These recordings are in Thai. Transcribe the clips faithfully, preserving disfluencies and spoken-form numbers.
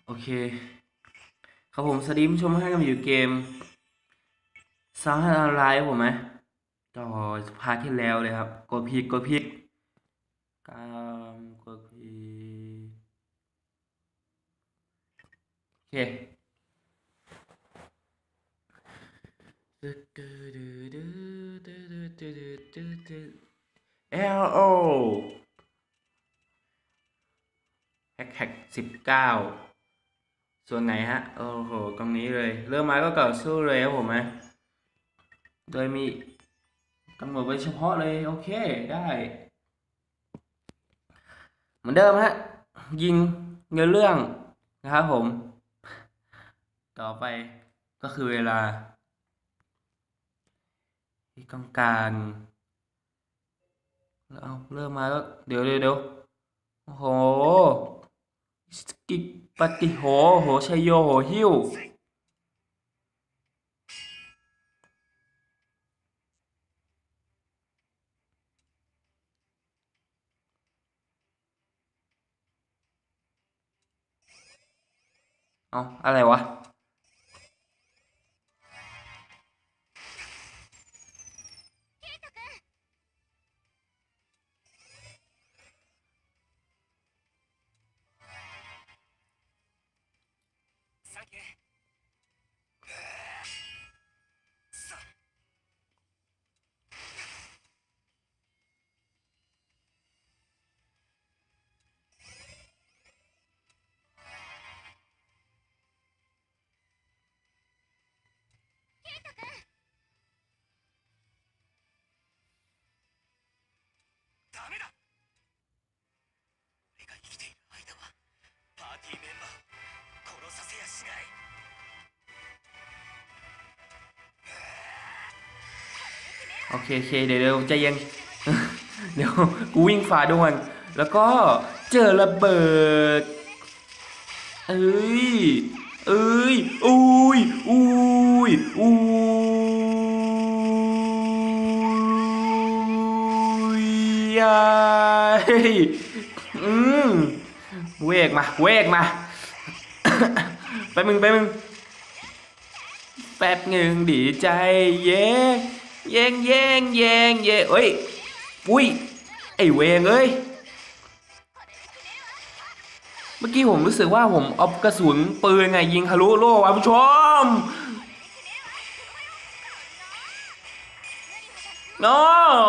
โอเคครับผมสวัสดีผู้ชมให้กันอยู่เกมซาวด์ออนไลน์ผมไหมต่อพาร์ทที่แล้วเลยครับกดผิดกดผิดกามกดผิดโอเคเอลโอแฮกแฮกสิบเก้าส่วนไหนฮะโอ้โหตรงนี้เลยเริ่มมาก็ก่อสู้เลยครับผมไหมโดยมีกำหนดไว้เฉพาะเลยโอเคได้เหมือนเดิมฮะยิงเงินเรื่องนะครับผม ต่อไปก็คือเวลาที่ต้องการเอาเริ่มมาแล้วเดี๋ยวเดี๋ยวเดี๋ยวโอ้โหสกิปฏิโหโหชัยโยโหหิ้วเอาอะไรวะโอเคโอเคเดี๋ยวเดี๋ยวใจเย็นเดี๋ยวกูวิ่งฝ่าดงแล้วก็เจอระเบิดเอ้ยเอ้ยอุ้ยอุ้ยอุ้ยยายอืมเวกมาเวกมาไปมึงไปมึงแป๊บหนึ่งดีใจเย้เย้งเย้งเย้งเย้เอ้ยอุ้ยไอเวงเอ้ยเมื่อกี้ผมรู้สึกว่าผมเอากระสุนปืนไงยิงทะลุโล่คุณผู้ชมโน้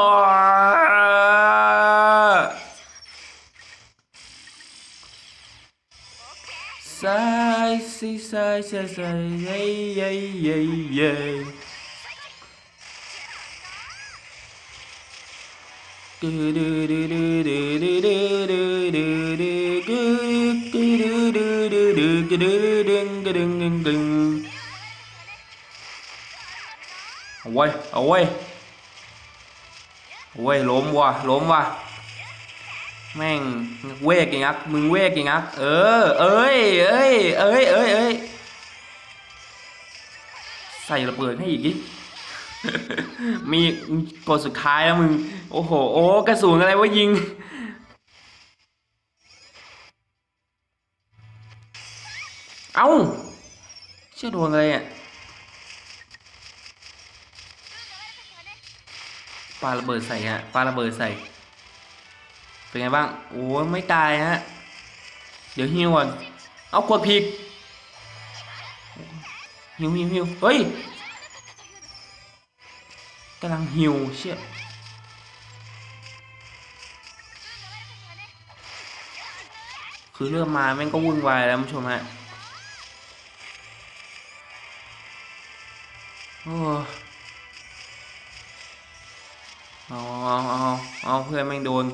สายสิสายสายสายเย้เย้เย้เย้ดูดูดูดูดูดูดูดูดูดูดูดูดูดูดูดูดูดูดึงดึงดึงดึงเอาไว้เอาไว้เอาไว้ล้มว่ะล้มว่ะแม่งเวกอย่างงักมึงเวกอย่างงักเออเอ้ยเอ้ยเอ้ยเอ้ยเอ้ยใส่ระเบิดให้อีกดิมีกดสุดท้ายแล้วมึงโอ้โหโอ้กระสุนอะไรวะยิงเอ้าเชื่อโดนอะไรอ่ะปาระเบิดใส่ฮะปาระเบิดใส่เป็นไงบ้างโอ้ไม่ตายฮะเดี๋ยวฮิวก่อนเอากดผิดฮิวฮิวฮิวเฮ้ยกำลังฮิวเชี่ยคือเริ่มมาแม่งก็วุ่นวายแล้วผู้ชมฮะโอ้เอาเอาเอาเอาเพื่อนแม่งโดน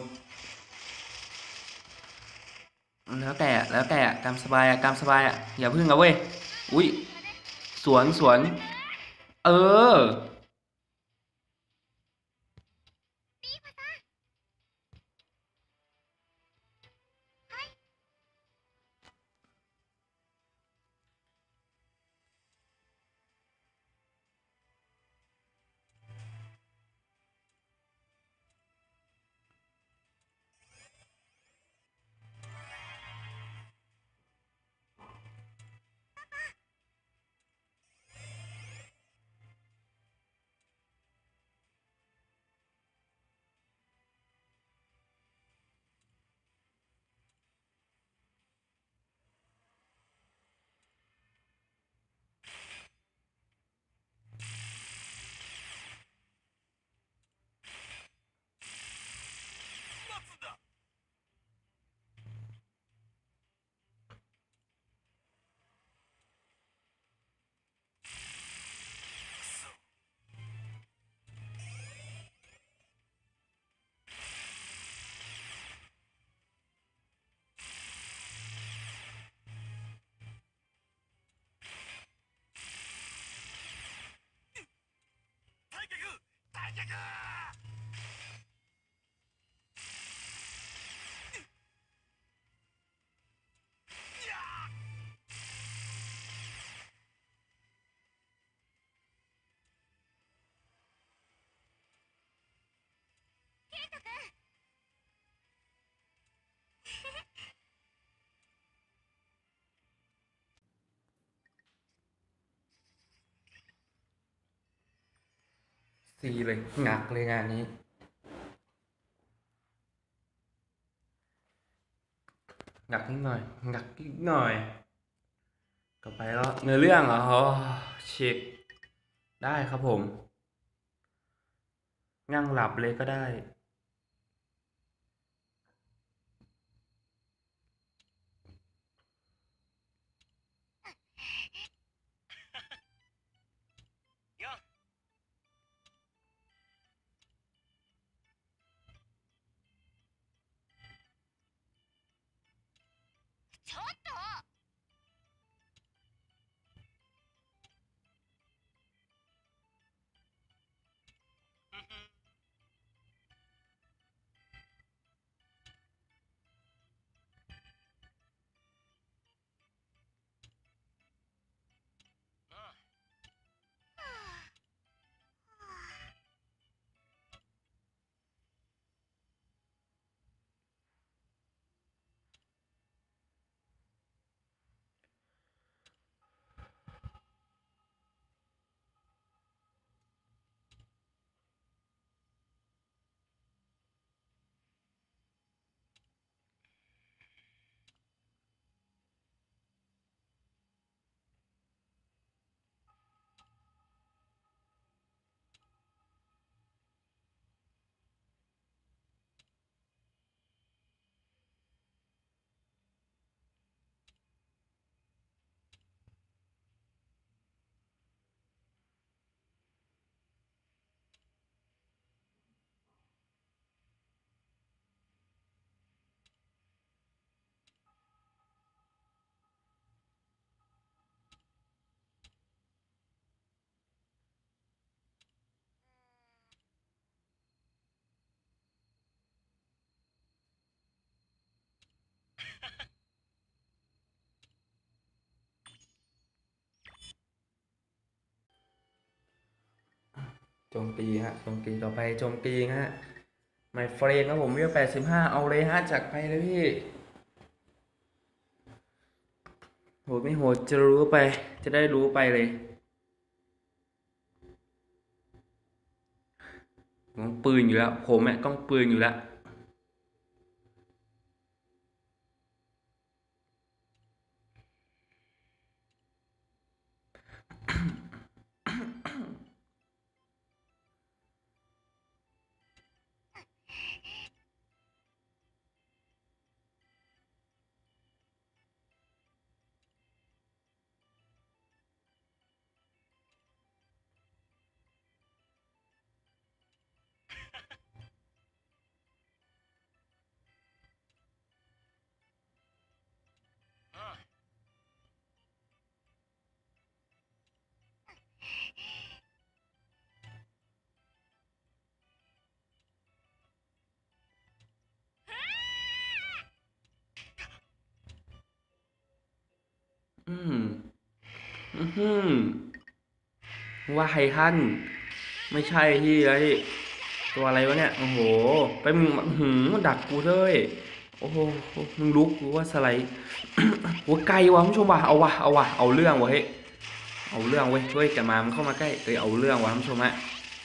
แล้วแต่แล้วแต่ตามสบายอะตามสบายอะอย่าพึ่งเอาเว้ยอุ้ยสวนสวนเออซีเลยหนักเลยงานนี้หนักนิดหน่อยหนักนิดหน่อยต่อไปแล้วเนื้อเรื่องเหรออ๋อเช็คได้ครับผมนั่งหลับเลยก็ได้โจมตีฮะโจมตีต่อไปโจมตีฮะไมเฟรนครับผมเวลแปดสิบห้าเอาเลยฮะจัดไปเลยพี่โหดไม่โหดจะรู้ไปจะได้รู้ไปเลยต้องปืนอยู่แล้วผมแม่ต้องปืนอยู่แล้วอืมอืมว่าไฮทันไม่ใช่ที่ไอ้ตัวอะไรวะเนี่ยโอ้โหไปมึงหืมมันดักกูเลยโอ้โหมึงลุกกูว่าสไลด์ หัวไกลว่ะคุณผู้ชมว่ะเอาว่ะเอาว่ะเอาเรื่องว่ะเฮ้ยเอาเรื่องเว้ยเฮ้ยจะมามันเข้ามาใกล้เอ้ยเอาเรื่องว่ะคุณผู้ชมฮะ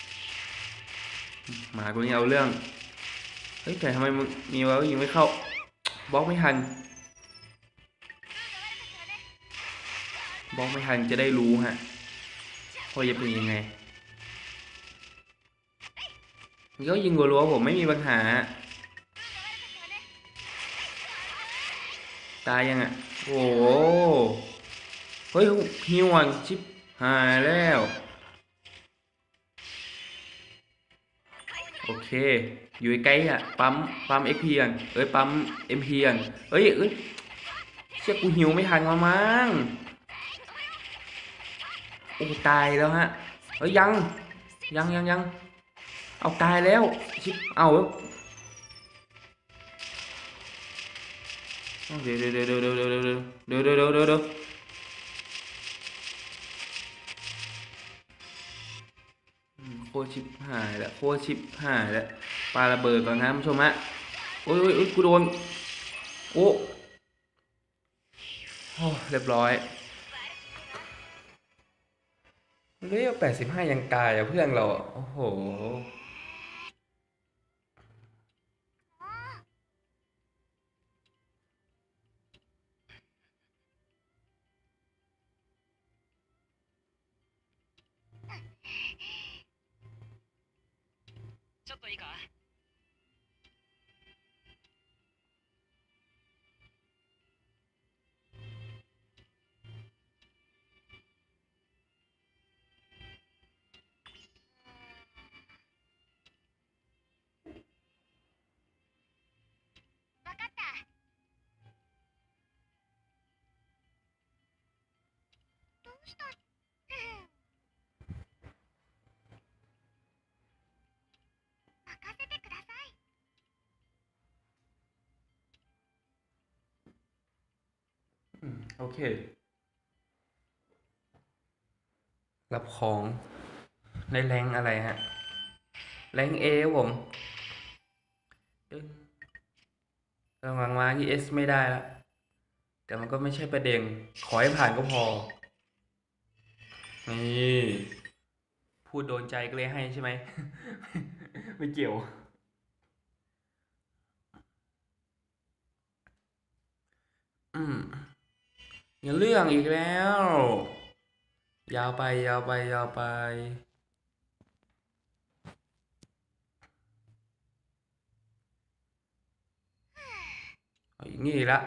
มาตัวนี้เอาเรื่องเฮ้ยแต่ทำไมมึงมีวะยิงไม่เข้าบล็อกไม่ทันบล็อกไม่ทันจะได้รู้ฮะว่าจะเป็นยังไงก็ยิงรัวๆผมไม่มีปัญหาตายยังอ่ะโอ้โหเฮ้ยฮิวอ่ะชิปหายแล้วโอเคอยู่ใกล้อ่ะปั๊มปั๊มเอ็กพีอ่ะเอ้ยปั๊มเอ็มพีอ่ะเอ้ยเอ้ยเชี่ยกูหิวไม่ทันมามั้งโอ้ตายแล้วฮะเฮ้ยยังยังยังยังเอาตายแล้วชิบเอาเดี๋ยวเดี๋ยวเดี๋ยวเดี๋ยวเดี๋ยวเดี๋ยวเดี๋ยวเดี๋ยวเดี๋ยวเดี๋ยวเดี๋ยวโคชิบหายแล้วโคชิบหายแล้วปาระเบิดก่อนนะผู้ชมฮะโอ้ยโอ้ยกูโดนโอ้โอ้เรียบร้อยเลี้ยวแปดสิบห้ายังกายอ่ะเพื่อนเราโอ้โหちょっといいか分かったどうした任せてくださいโอเครับของในแรงอะไรฮะแรงเอผมกำลังมาที่เอสไม่ได้แล้วแต่มันก็ไม่ใช่ประเด็นขอให้ผ่านก็พอนี่พูดโดนใจก็เลยให้ใช่ไหม ไม่เกี่ยวอืมอย่าเรื่องอีกแล้วยาวไปยาวไปยาวไปเอาอย่างนี้ละ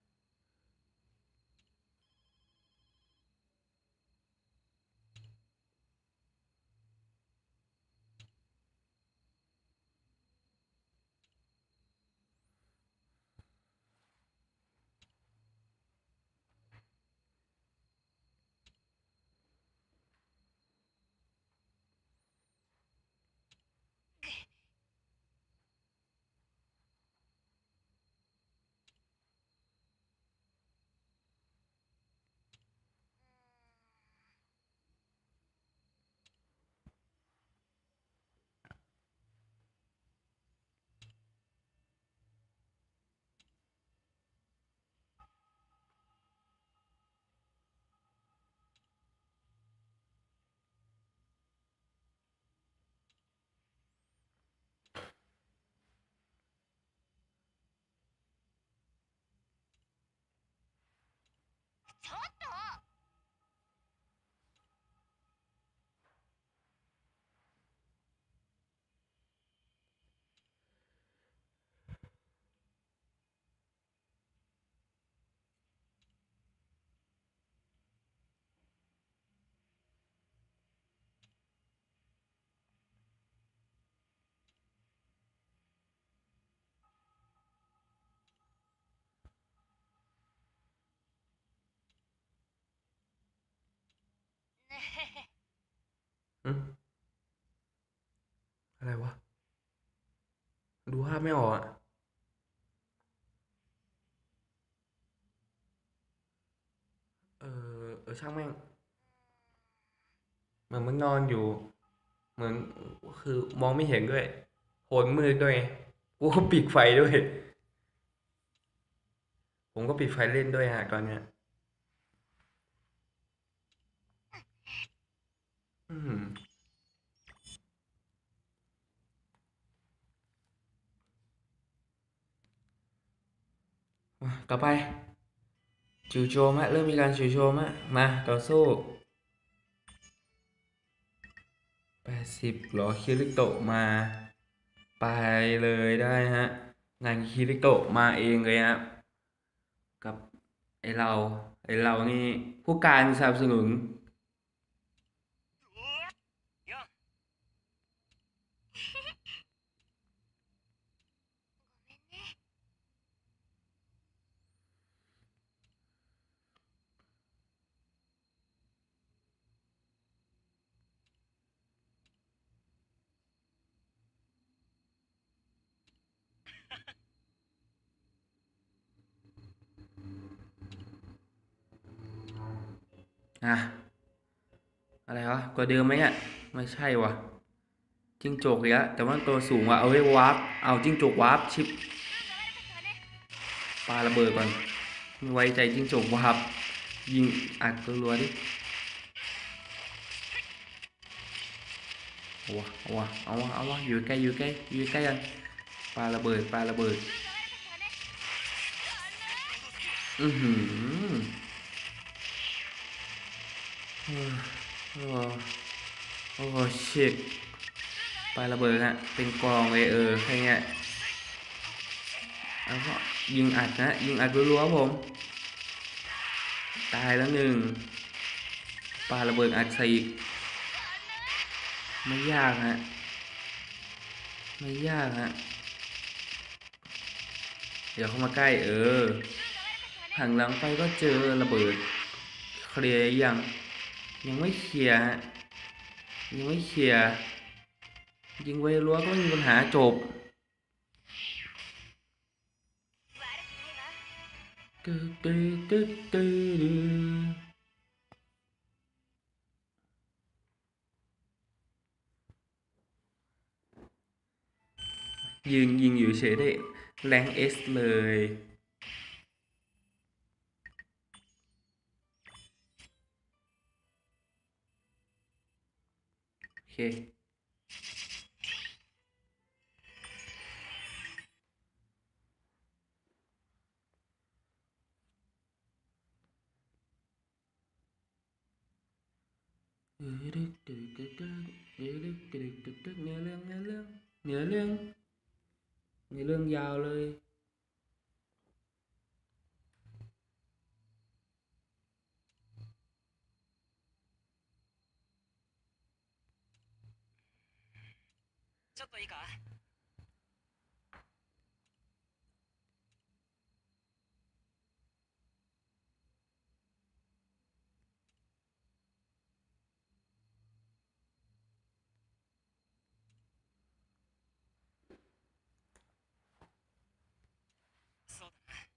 ちょっとอืมอะไรวะดูภาพไม่ออกอ่ะเออเออช่างแม่งเหมือนมันนอนอยู่เหมือนคือมองไม่เห็นด้วยโหนมืดด้วยกูก็ปิดไฟด้วยผมก็ปิดไฟเล่นด้วยฮะตอนเนี้ยอืมมาต่อไปจู่โจมฮะเริ่มมีการจู่โจมฮะมาต่อสู้แปดสิบหรอคิริโตะมาไปเลยได้ฮะงานคิริโตะมาเองเลยฮะกับไอเราไอเรานี่ผู้การสนับสนุนよんごめんねอ่ะอะไรวะกว่าเดิมไหมเนี่ยไม่ใช่วะจิ้งจกอีกแล้วแต่ว่าตัวสูงว่ะเอาไว้วาร์ปเอาจิ้งจกวาร์ปชิปปาระเบิดก่อนไม่ไว้ใจจิ้งจกวาร์ปยิงอัดรัวๆดิเอาวะเอาวะเอาวะเอาวะอยู่ใกล้อยู่ใกล้อยู่ใกล้กันปาระเบิดปาระเบิดอือหือโอ้โอ้โอ้ชิตปาระเบิดฮะเป็นกองเลยเออแค่เนี้ยแล้วก็ยิงอัดนะยิงอัดรัวๆผมตายแล้วหนึ่งปาระเบิดอัดใส่อีกไม่ยากฮะไม่ยากฮะเดี๋ยวเข้ามาใกล้เออหันหลังไปก็เจอระเบิดเคลียร์ยังยังไม่เคลียร์ฮะยังไม่เคลียร์ยิงไว้รั้วก็ไม่มีปัญหาจบตึ๊ดตึ๊ดตึ๊ดตึ๊ดยืนยิงอยู่เฉยได้แรงเอสเลยโอเคเนื้อเรื่องเนื้อเรื่องเนื้อเรื่องเนื้อเรื่องเนื้อเรื่องเนื้อเรื่องยาวเลยちょっといいかそうだな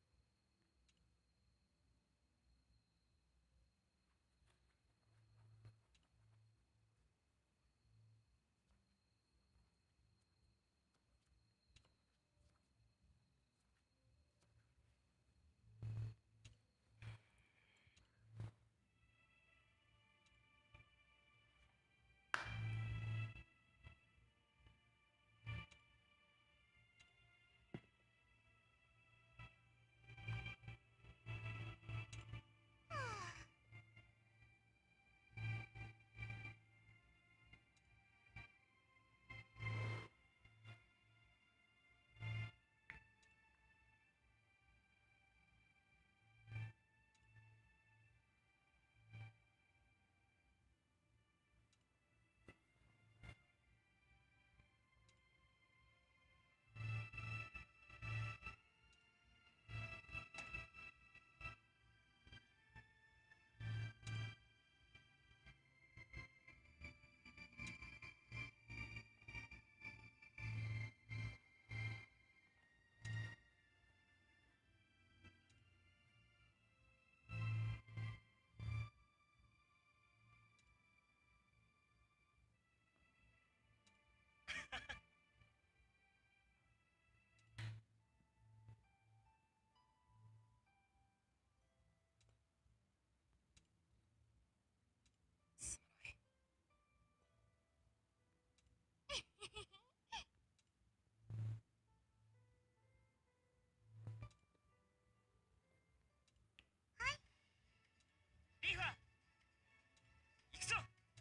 リーファ行くぞ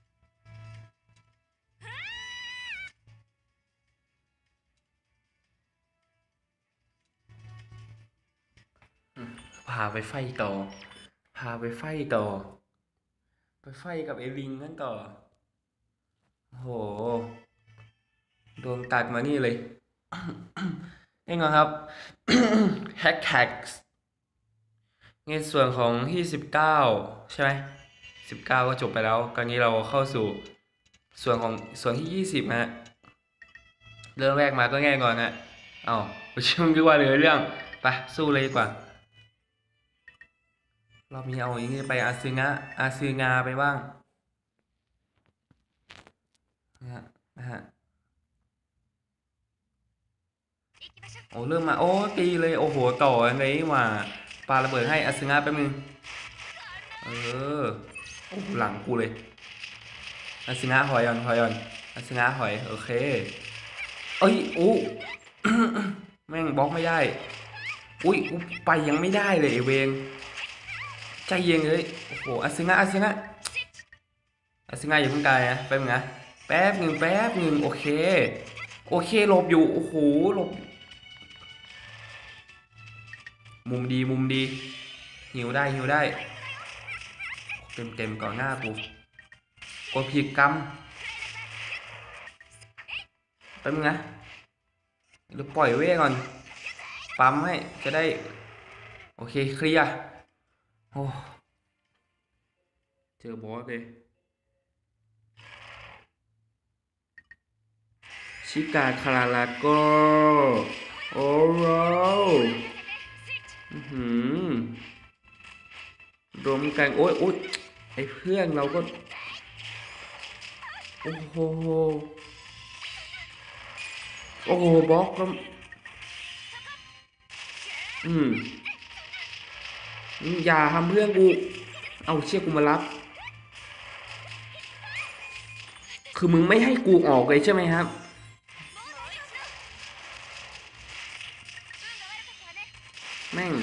พาไปไฟต่อพาไปไฟต่อไปไฟกับไอ้ลิงนั่นต่อโหโดนตัดมานี่เลยเองครับ แฮกแท็กในส่วนของที่สิบเก้าใช่ไหมสิบเก้าก็จบไปแล้วตอนนี้เราเข้าสู่ส่วนของส่วนที่ยี่สิบฮะเรื่องแรกมาก็ง่ายก่อนฮะเอ้าผมคิดว่าเหลือเรื่องไปสู้เลยดีกว่าเรามีเอาอย่างนี้ไปอาซึงะอาซึงาไปบ้างนะฮะนะฮะโอ้เริ่มมาโอ้ตีเลยโอ้โหต่ออะไรมาปาระเบิดให้อาซึงะแป๊บนึงเออโอ้โหหลังกูเลยอาซึงะหอยก่อนหอยก่อนอาซึงะหอยโอเคเอ้ยโอ้ แม่งบล็อกไม่ได้อุ้ยอุ๊ยไปยังไม่ได้เลยไอ้เวงใจเย็นเลยโอ้โหอาซึงะอาซึงะอาซึงะอย่าเพิ่งตายนะแป๊บนึงนะแป๊บหนึ่งแป๊บหนึ่งโอเคโอเคหลบอยู่โอ้โหหลบมุมดีมุมดีหิวได้หิวได้เต็มเต็มก่อนหน้ากูกดผิดกรรมแป๊บนึงนะเดี๋ยวปล่อยเว้ก่อนปั๊มให้จะได้โอเคเคลียร์โอ้เจอบอสเลยชิกาคาราลาโกโอ้โหหืมรวมกันโอ้ยโอ้ยไอ้เพื่อนเราก็โอ้โหโอ้โหบล็อกก็อืมอย่าทำเพื่อนกูเอาเชือกกูมารับคือมึงไม่ให้กูออกเลยใช่ไหมครับแม่ง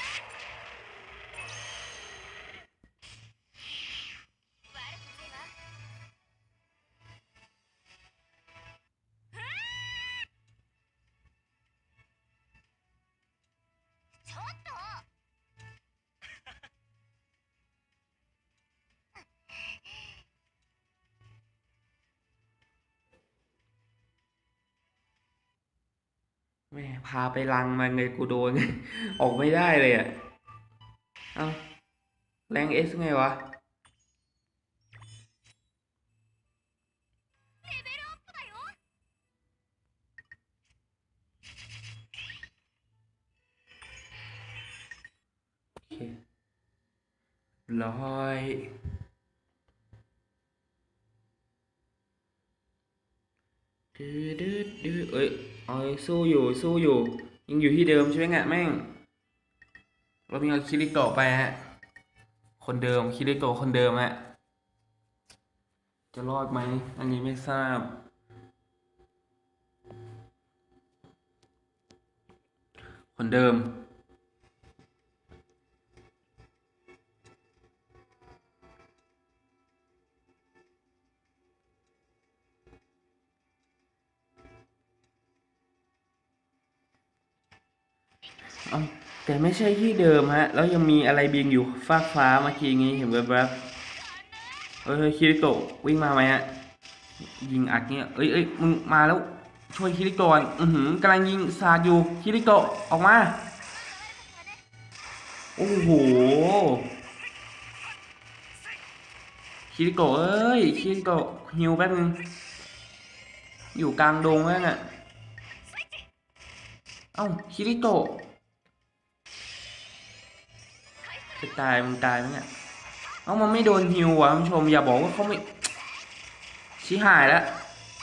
แม่พาไปรังมันเลยกูโดน ออกไม่ได้เลยอ่ะเอ้าแรงเอสไงวะโอเคร้อยดื้อดื้อดื้อเอ้ยเอ้ยสู้อยู่สู้อยู่ยังอยู่ที่เดิมใช่ไหมเนี่ยแม่งเรามีเอาคิริโตะไปฮะคนเดิมคิริโตะคนเดิมฮะจะรอดไหมอันนี้ไม่ทราบคนเดิมเอ้าแต่ไม่ใช่ที่เดิมฮะแล้วยังมีอะไรบินอยู่ฟากฟ้าเมื่อกี้งี้เห็นแวบๆเฮ้ยคิริโตะวิ่งมาไหมฮะยิงอัดเนี่ยเอ้ยเอ้ยมึงมาแล้วช่วยคิริโตะก่อนอือหือกำลังยิงสาดอยู่คิริโตะออกมาโอ้โหคิริโตะเอ้ยคิริโตะฮิวแป๊บนึงอยู่กลางดงแล้วน่ะเอ้าคิริโตะจะตายมึงตายไหมเนี่ยเอ้ามันไม่โดนฮิววะคุณผู้ชมอย่าบอกว่าเขาไม่ชี้หายแล้ว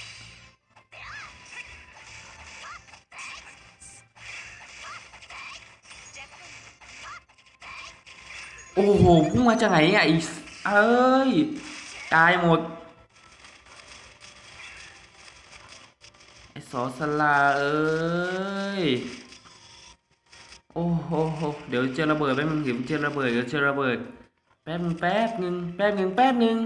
โอ้โหพุ่งมาจากไหนอ่ะอีเอ้ยตายหมดไอ้สอสลาเอ้ยโอ้โหเดี๋ยวเจอระเบิดแป๊บนึงเดี๋ยวเจอระเบิดเดี๋ยวเจอระเบิดแป๊บนึงแป๊บนึงแป๊บนึงแป๊บนึง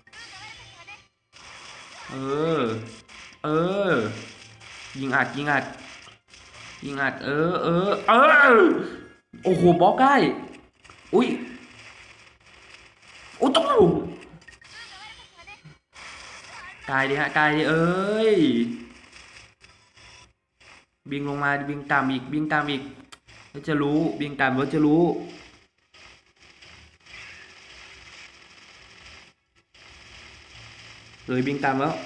เออเออยิงอัดยิงอัดยิงอัดเออเออเออโอ้โหบล็อกได้อุ้ยโอ้ตู้ตายดิฮะตายดิเอ้ยบิงลงมาบิงตามอีกบิงตามอีกแล้วจะรู้บิงตามแล้วจะรู้เลยบิงตามแล้ว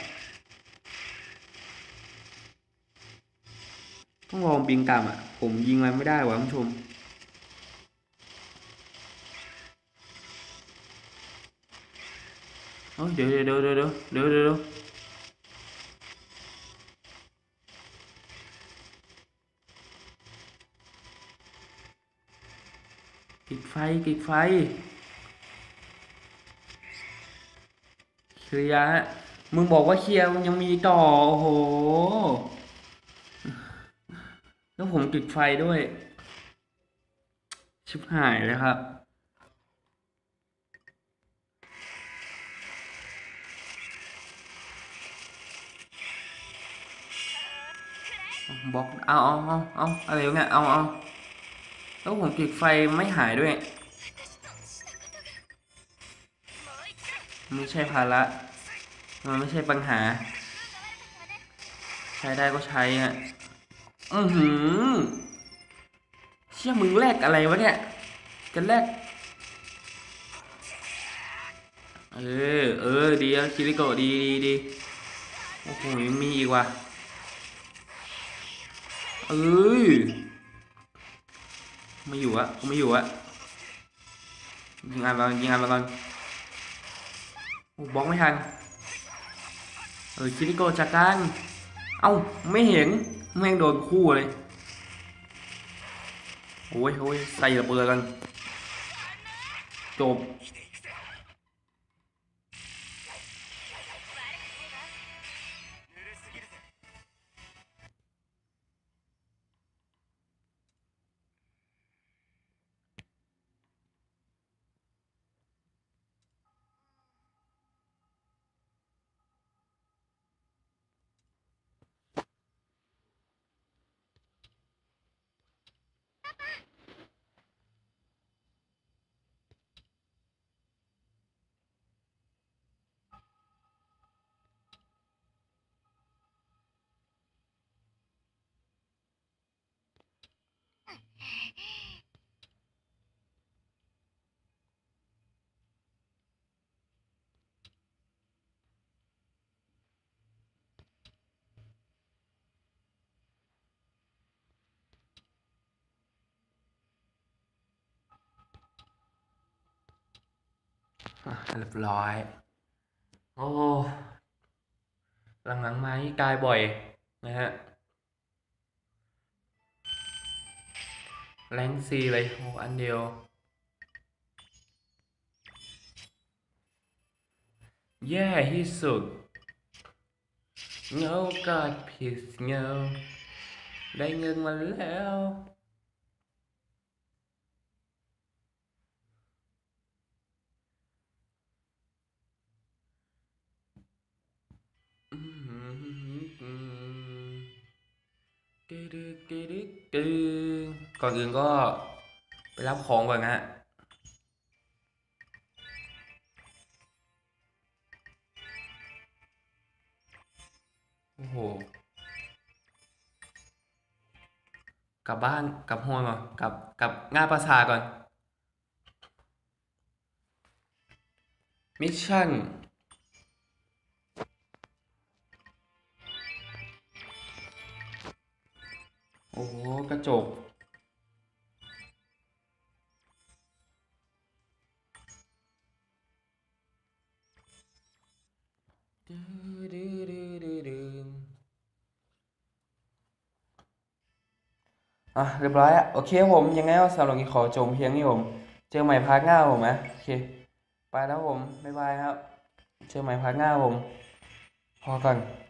ต้องลองบิงตามอ่ะผมยิงมันไม่ได้ว่ะท่านผู้ชมเอ้ยเดี๋ยวเดี๋ยวเดี๋ยวเดี๋ยวเดี๋ยวเดี๋ยวเดี๋ยวปิดไฟปิดไฟเคลียร์ฮะมึงบอกว่าเคลียร์มันยังมีต่อโอ้โหแล้วผมปิดไฟด้วยชิบหายเลยครับบล็อกเอาเอาเอาเอาอะไรวะเนี่ยเอาเอาแล้วผมปิดไฟไม่หายด้วยไม่ใช่ภาระมันไม่ใช่ปัญหาใช้ได้ก็ใช้อ่ะอือหือเชี่ยมึงแลกอะไรวะเนี่ยจะแลกเออเออดีแล้วคิริโกะดีดีดีโอ้โหยังมีอีกว่ะเอ้ยไม่อยู่อะไม่อยู่อะยิงอันมายิงอันมาก่อนโอ้บล็อกไม่ทันเออคิริโกะจัดการเอ้าไม่เห็นแม่งโดนคู่เลยโอ้ยโอ้ยใส่ระเบิดกันจบอ่ะเรียบร้อยโอ้หลังๆมานี่กายบ่อยนะฮะแรงซีเลยโอ้อันเดียวแย่ที่สุดเงากอดผิดเงาได้เงินมาแล้วอืมตึ๊ดตึ๊ดตึ๊ดตึ๊ดก่อนอื่นก็ไปรับของก่อนนะฮะโอ้โหกลับบ้านกลับโฮมก่อนกลับกลับง่าปราสาทก่อนมิชชั่นโอ้โหกระจกดื้อดื้อดื้อดื้อดื้ออ่ะเรียบร้อยอ่ะโอเคครับผมยังไงก็สำหรับวันนี้ขอจบเพียงนี้ผมเจอใหม่พาร์ทหน้าผมนะโอเคไปแล้วผมบ๊ายบายครับเจอใหม่พาร์ทหน้าผมพอก่อน